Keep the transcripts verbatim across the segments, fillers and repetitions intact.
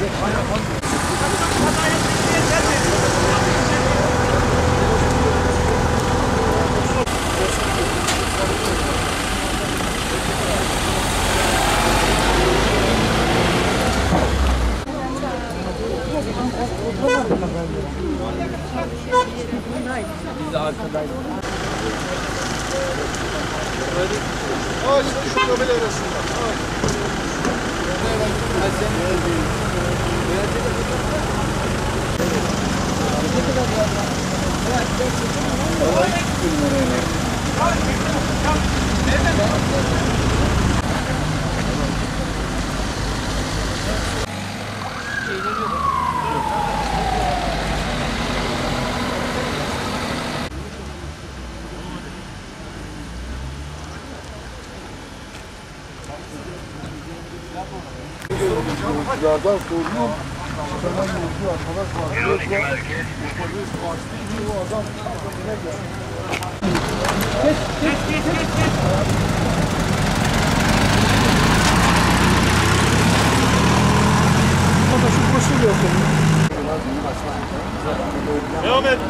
Biz de arkadayız. Aa işte şu göbel arasında. Yolculardan sorumlu hemen yolcu arkadaş var. Polis kaçtı. O adam ne geldi? Geç, geç, geç, geç, geç. Baba şu koşuyor senin. Devam et.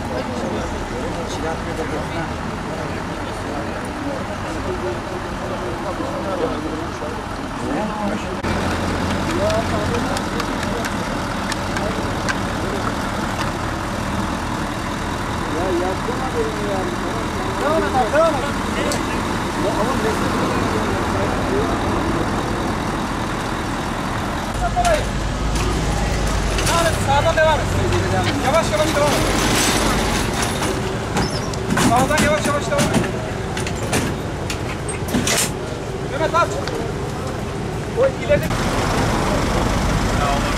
Ya yapsana beni yani. Devam et abi, devam et. Ya ama mesela Devam et, sağdan devam et. Yavaş yavaş devam et. Sağdan yavaş yavaş devam et. Mehmet aç. O ileri.